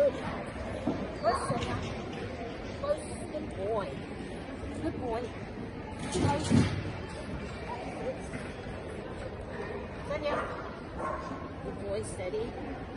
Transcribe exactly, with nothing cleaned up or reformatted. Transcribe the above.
Good. Good, Sonia. Close. Good boy. Good boy. Close. Sonia. Good boy, steady.